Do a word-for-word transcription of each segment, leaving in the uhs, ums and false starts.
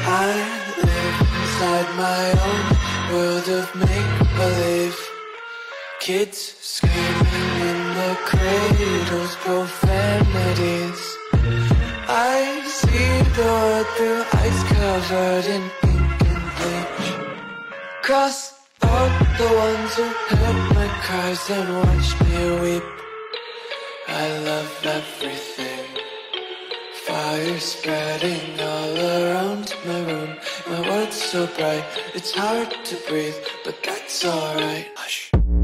I live inside my own world of make-believe. Kids screaming in the cradles, profanities. I see the world through ice covered in ink and bleach. Cross out the ones who heard my cries and watched me weep. I love everything. Fire spreading all around my room. My world's so bright, it's hard to breathe, but that's alright. Hush.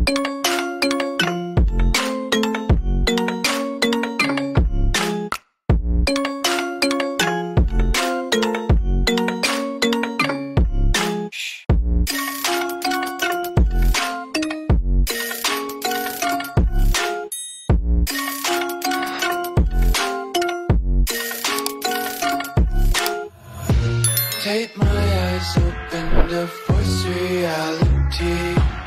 Take my eyes open to force reality.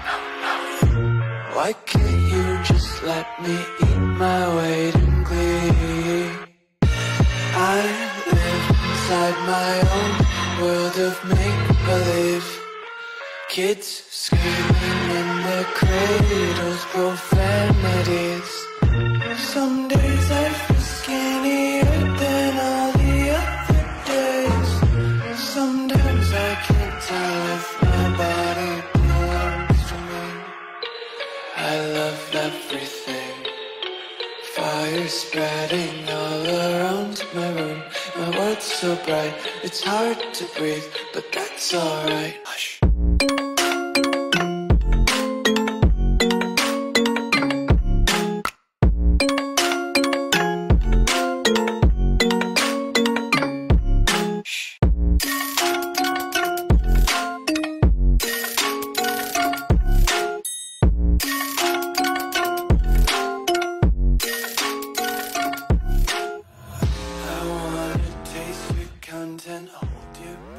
Why can't you just let me eat my weight in glee? I live inside my own world of make-believe. Kids screaming in their cradles, profanities. Some days I feel skinnier than all the other days. Sometimes I can't tell if my body belongs to me. I love everything. Fire spreading all around my room. My world's so bright, it's hard to breathe, but that's alright. Hush. Content, hold your